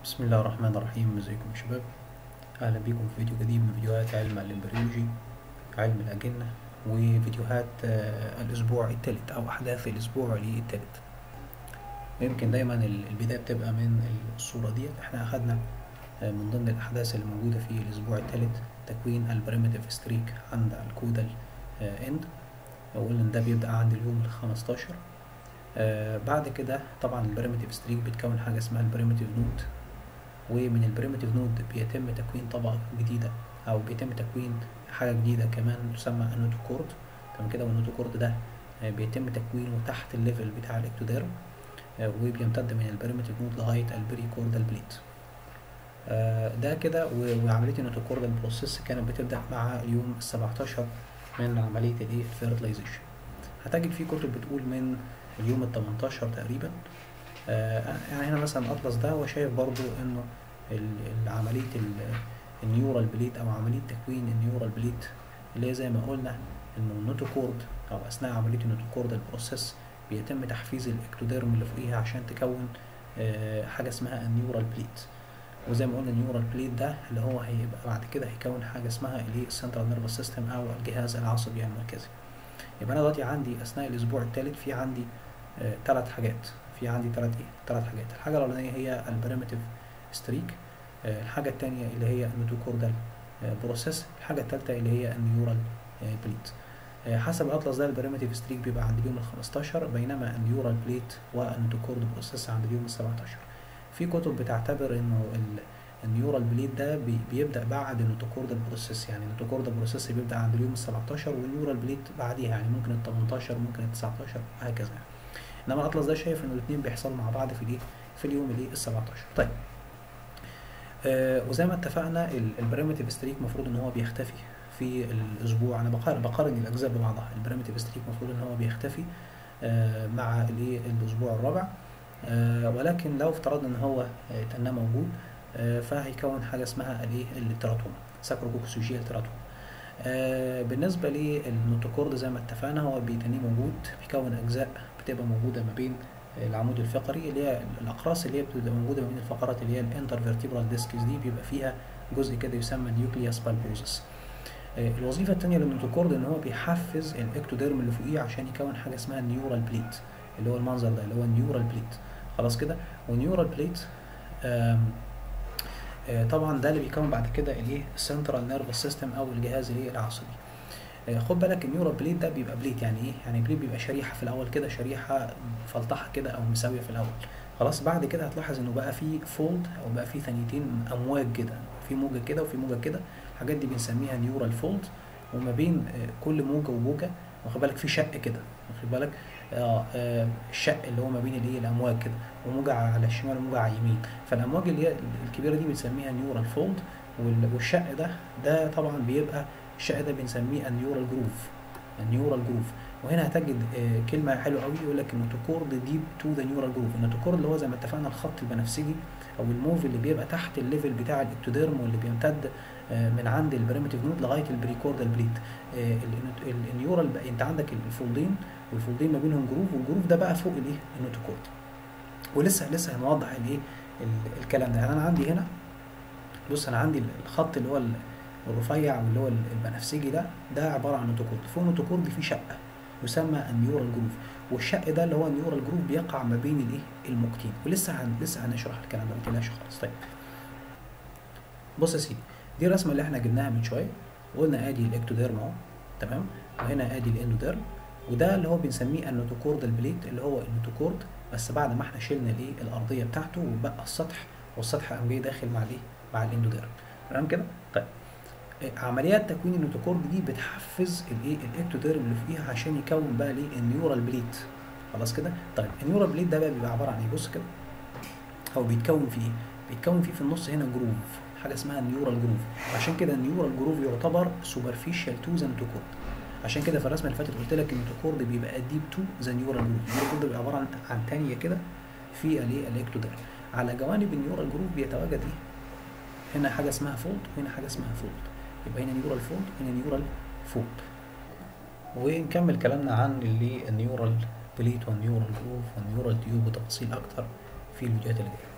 بسم الله الرحمن الرحيم. ازيكم يا شباب؟ اهلا بيكم في فيديو جديد من فيديوهات علم الامبريولوجي، علم الاجنه، وفيديوهات الاسبوع الثالث او احداث الاسبوع الثالث. ويمكن دايما البدايه بتبقى من الصوره ديت. احنا اخدنا من ضمن الاحداث اللي موجوده في الاسبوع الثالث تكوين البريمتيف ستريك عند الكودال اند، وقلنا ان ده بيبدا عند اليوم ال15. بعد كده طبعا البريمتيف ستريك بتكون حاجه اسمها البريمتيف نود، ومن البريمتيف نود بيتم تكوين طبقة جديدة أو بيتم تكوين حاجة جديدة كمان تسمى النوتوكورد. تمام كده، والنوتوكورد ده بيتم تكوينه تحت الليفل بتاع الاكتوديرم، وبيمتد من البريمتيف نود لغاية البريكوردال بليت. ده كده. وعملية النوتوكوردال بروسيس كانت بتبدأ مع اليوم ال17 من عملية الفيرتلايزيشن. هتجد في كتب بتقول من اليوم ال18 تقريبا. يعني هنا مثلا اطلس ده وشايف برضو انه عملية النيورال بليت او عملية تكوين النيورال بليت اللي هي زي ما قلنا انه النوتوكورد او اثناء عملية النوتوكوردال بروسيس بيتم تحفيز الاكتوديرم اللي فوقيها عشان تكون حاجة اسمها النيورال بليت. وزي ما قلنا النيورال بليت ده اللي هو هيبقى بعد كده هيكون حاجة اسمها السنترال نيرفس سيستم او الجهاز العصبي المركزي. يبقى انا دلوقتي عندي اثناء الاسبوع الثالث في عندي ثلاث حاجات. في عندي ثلاث حاجات. الحاجة الأولانية هي البريمتيف ستريك، الحاجة الثانية اللي هي النوتوكوردال بروسيس، الحاجة الثالثة اللي هي النيورال بليت. حسب الأطلس ده البريمتيف ستريك بيبقى عند اليوم ال15، بينما النيورال بليت والنوتوكورد بروسيس عند اليوم ال17. في كتب بتعتبر إنه النيورال بليت ده بيبدأ بعد النوتوكوردال بروسيس، يعني النوتوكوردال بروسيس بيبدأ عند اليوم ال17 والنيورال بليت بعديها، يعني ممكن ال18 ممكن ال19 وهكذا. انما الاطلس ده شايف ان الاثنين بيحصلوا مع بعض في اليوم ال17. طيب، وزي ما اتفقنا البريمتيف ستريك المفروض ان هو بيختفي في الاسبوع. انا بقارن الاجزاء ببعضها. البريمتيف ستريك المفروض ان هو بيختفي مع الاسبوع الرابع، ولكن لو افترضنا ان هو تناه موجود فهيكون حاجه اسمها التيراتوما، ساكروكوكسوجيال تيراتوما. بالنسبه للنوتوكورد زي ما اتفقنا هو بيتنيه موجود، بيكون اجزاء بتبقى موجوده ما بين العمود الفقري اللي هي الاقراص اللي هي بتبقى موجوده ما بين الفقرات اللي هي الانترفيرتيبرال ديسكس دي، بيبقى فيها جزء كده يسمى نيوكليوس بالبوزس. الوظيفه الثانيه للنوتوكورد ان هو بيحفز الاكتوديرم اللي فوقيه عشان يكون حاجه اسمها النيورال بليت، اللي هو المنظر ده اللي هو النيورال بليت. خلاص كده. والنيورال بليت طبعا ده اللي بيكون بعد كده السنترال نيرفس سيستم او الجهاز العصبي. خد بالك النيورال بليت ده بيبقى بليت يعني ايه؟ يعني بليت بيبقى شريحه في الاول كده، شريحه فلطحه كده او مساويه في الاول. خلاص بعد كده هتلاحظ انه بقى في فولد او بقى في ثانيتين امواج كده، في موجه كده وفي موجه كده. الحاجات دي بنسميها نيورال فولد، وما بين كل موجه وموجه واخد بالك في شق كده، واخد بالك الشق اللي هو ما بين الامواج كده، وموجه على الشمال وموجه على اليمين. فالامواج اللي هي الكبيره دي بنسميها نيورال فولد، والشق ده طبعا بيبقى الشق ده بنسميه النيورال جروف. النيورال جروف. وهنا هتجد كلمه حلوه قوي يقول لك النوتوكورد ديب تو ذا نيورال جروف. النوتوكورد اللي هو زي ما اتفقنا الخط البنفسجي او الموف اللي بيبقى تحت الليفل بتاع الاكتوديرم واللي بيمتد من عند البريمتيف نود لغايه البريكوردال بليت. النيورال بقى انت عندك الفولدين، والفولدين ما بينهم جروف، والجروف ده بقى فوق النوتوكورد. ولسه هنوضح الكلام ده. يعني انا عندي هنا بص، انا عندي الخط اللي هو الرفيع واللي هو البنفسجي ده عباره عن نوتوكورد. فوق النوتوكورد في شق يسمى النيورال جروف، والشق ده اللي هو النيورال جروف بيقع ما بين الموجتين. ولسه هنشرح الكلام ده، ما تقلقش خالص. طيب بص يا سيدي، دي الرسمه اللي احنا جبناها من شويه، وقلنا ادي الاكتوديرم اهو، تمام، وهنا ادي الاندوديرم، وده اللي هو بنسميه النوتوكوردال بليت اللي هو النوتوكورد، بس بعد ما احنا شلنا الارضيه بتاعته وبقى السطح، والسطح قام جاي داخل مع الاندوديرم. تمام كده. طيب عمليات تكوين النوتوكورد دي بتحفز الاكتوديرم اللي فوقيها عشان يكون بقى النيورال بليت. خلاص كده. طيب النيورال بليت ده بقى بيبقى عباره عن ايه؟ بص كده، هو بيتكون فيه بيتكون فيه في النص هنا جروف، حاجه اسمها النيورال جروف. عشان كده النيورال جروف يعتبر سوبرفيشال تو ذا نوتوكورد. عشان كده في الرسمه اللي فاتت قلت لك النوتوكورد بيبقى ديب تو ذا نيورال جروف. النيورال جروف بيبقى عباره عن ثانيه كده في الاكتوديرم. على جوانب النيورال جروف بيتواجد هنا حاجه اسمها فولد، وهنا حاجه اسمها فولد. يبقى هنا نيورال فولد وهنا نيورال فولد. ونكمل كلامنا عن النيورال بليت والنيورال جروف والنيورال تيوب بتفاصيل اكتر في الفيديوهات اللي جايه.